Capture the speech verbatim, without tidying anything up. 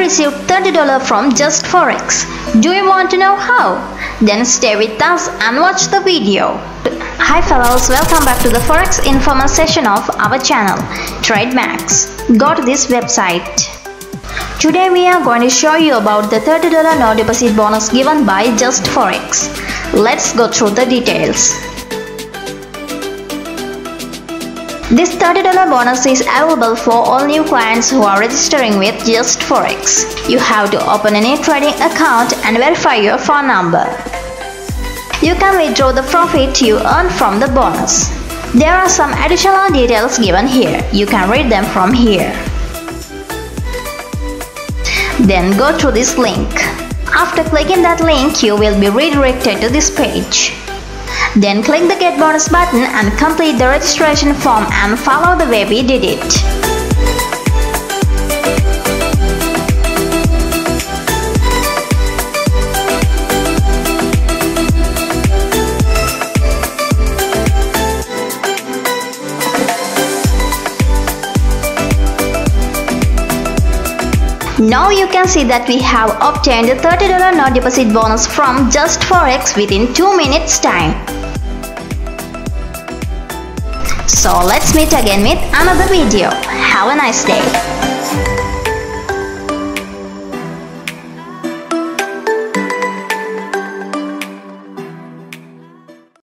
receive thirty dollars from JustForex. Do you want to know how? Then stay with us and watch the video. Hi fellows, welcome back to the Forex informal session of our channel, TradeMax. Go to this website. Today we are going to show you about the thirty dollars no deposit bonus given by JustForex. Let's go through the details. This thirty dollars bonus is available for all new clients who are registering with JustForex. You have to open a new trading account and verify your phone number. You can withdraw the profit you earn from the bonus. There are some additional details given here. You can read them from here. Then go to this link. After clicking that link, you will be redirected to this page. Then click the Get Bonus button and complete the registration form and follow the way we did it. Now you can see that we have obtained the thirty dollars no deposit bonus from JustForex within two minutes time. So let's meet again with another video. Have a nice day.